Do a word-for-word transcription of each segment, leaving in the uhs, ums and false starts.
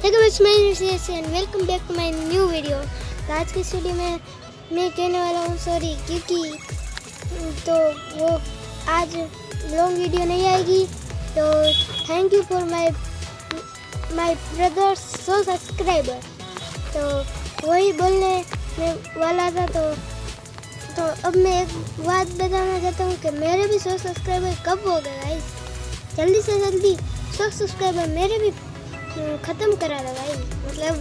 Welcome back to my new video. तो आज की इस वीडियो में मैं कहने वाला हूँ सॉरी, क्योंकि तो वो आज लॉन्ग वीडियो नहीं आएगी। तो thank you for my my brothers so subscriber. तो वही बोलने में वाला था। तो तो अब मैं एक बात बताना चाहता हूँ कि मेरे भी सौ सब्सक्राइबर कब हो गए गाइस। जल्दी से जल्दी सौ सब्सक्राइबर मेरे भी ख़त्म करा दो भाई। मतलब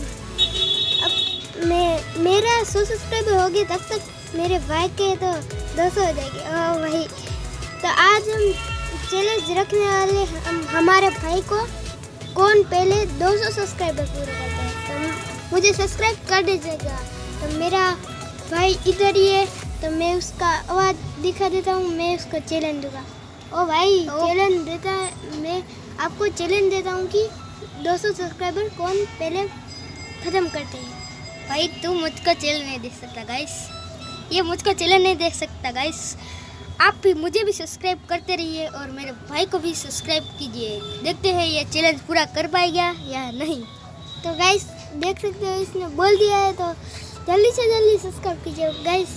अब मैं मेरा सौ सब्सक्राइबर हो गया तब तक मेरे भाई के तो दो सौ हो जाएगी। ओ भाई, तो आज हम चैलेंज रखने वाले हम हमारे भाई को कौन पहले दो सौ सब्सक्राइबर पूरे करता है। तो मुझे सब्सक्राइब कर दीजिएगा। तो मेरा भाई इधर ही है, तो मैं उसका आवाज़ दिखा देता हूँ। मैं उसको चैलेंज दूँगा। ओ भाई, चैलेंज देता है, मैं आपको चैलेंज देता हूँ कि दो सौ सब्सक्राइबर कौन पहले ख़त्म करते हैं। भाई तू मुझको चैलेंज नहीं देख सकता गाइस, ये मुझको चैलेंज नहीं देख सकता गाइस। आप भी मुझे भी सब्सक्राइब करते रहिए और मेरे भाई को भी सब्सक्राइब कीजिए। देखते हैं ये चैलेंज पूरा कर पाएगा या नहीं। तो गाइस देख सकते हो, इसने बोल दिया है, तो जल्दी से जल्दी सब्सक्राइब कीजिए गाइस।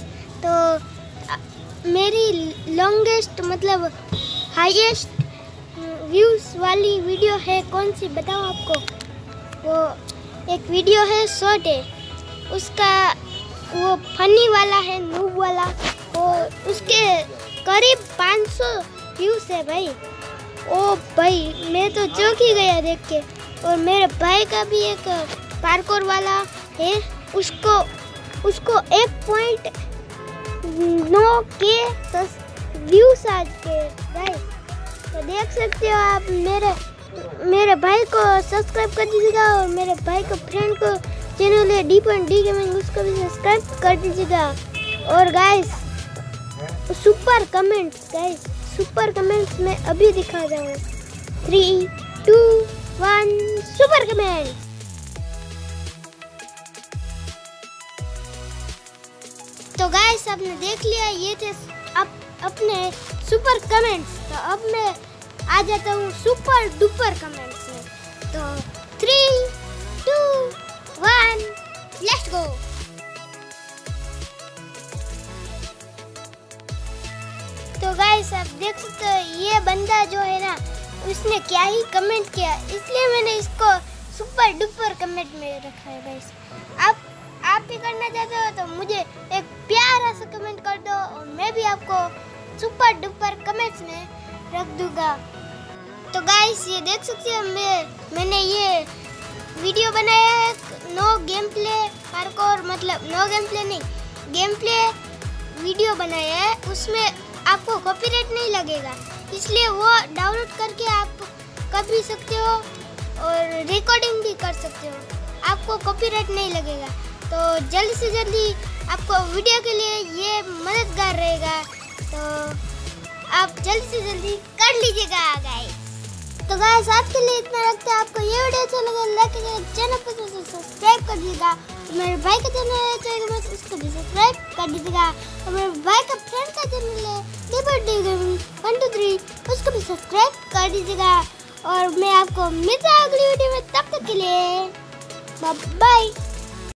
तो मेरी लॉन्गेस्ट मतलब हाईएस्ट व्यूज़ वाली वीडियो है कौन सी बताऊँ आपको। वो एक वीडियो है शॉर्ट है, उसका वो फनी वाला है, नूब वाला। वो उसके करीब पाँच सौ व्यूज़ है भाई। ओ भाई, मैं तो चौंक ही गया देख के। और मेरे भाई का भी एक पार्कोर वाला है, उसको उसको एक पॉइंट नौ के व्यूज़ आज के भाई। तो देख सकते हो आप, मेरे मेरे भाई को सब्सक्राइब कर दीजिएगा और मेरे भाई को फ्रेंड को चैनल है डी पॉइंट डी गेमिंग, उसको भी सब्सक्राइब कर दीजिएगा। और guys super comments guys super comments मैं अभी दिखा जाऊँ। Three two one super comments. तो गाइस आपने देख लिया, ये थे आप अपने सुपर कमेंट्स। तो अब मैं आ जाता हूँ सुपर डुपर कमेंट्स में। तो three two one let's go. तो गाइस आप देख सकते हो, ये बंदा जो है ना, उसने क्या ही कमेंट किया, इसलिए मैंने इसको सुपर डुपर कमेंट में रखा है गाइस। आप आप भी करना चाहते हो तो मुझे एक प्यारा सा कमेंट कर दो और मैं भी आपको सुपर डुपर कमेंट्स में रख दूंगा। तो गाइस ये देख सकते हो, मैं मैंने ये वीडियो बनाया है नो गेम प्ले पार्कोर, मतलब नो गेम प्ले नहीं, गेम प्ले वीडियो बनाया है। उसमें आपको कॉपीराइट नहीं लगेगा, इसलिए वो डाउनलोड करके आप कर भी सकते हो और रिकॉर्डिंग भी कर सकते हो, आपको कॉपीराइट नहीं लगेगा। तो जल्दी से जल्दी आपको वीडियो के लिए ये मददगार रहेगा, तो आप जल्दी से जल्दी कर लीजिएगा गाइस। तो गाइस आज के लिए इतना रखते हैं। आपको ये वीडियो अच्छा लगा लाइक कीजिएगा, चैनल पर सब्सक्राइब कर दीजिएगा। तो मेरे भाई का चैनल है चाहिए उसको भी सब्सक्राइब कर दीजिएगा। और मेरे भाई का फ्रेंड का चैनल है D gaming one two three, उसको भी सब्सक्राइब कर दीजिएगा। और मैं आपको मिलता हूँ अगली वीडियो में, तब तक के लिए बाय बाय।